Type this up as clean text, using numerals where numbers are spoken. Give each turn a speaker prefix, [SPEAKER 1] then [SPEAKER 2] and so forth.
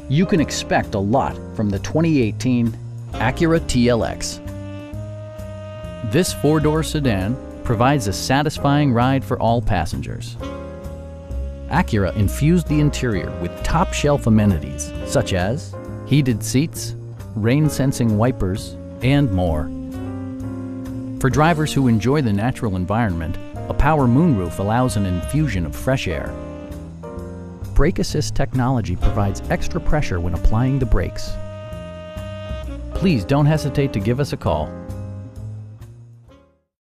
[SPEAKER 1] You can expect a lot from the 2018 Acura TLX. This four-door sedan provides a satisfying ride for all passengers. Acura infused the interior with top-shelf amenities such as heated seats, rain-sensing wipers, and more. For drivers who enjoy the natural environment, a power moonroof allows an infusion of fresh air. Brake assist technology provides extra pressure when applying the brakes. Please don't hesitate to give us a call.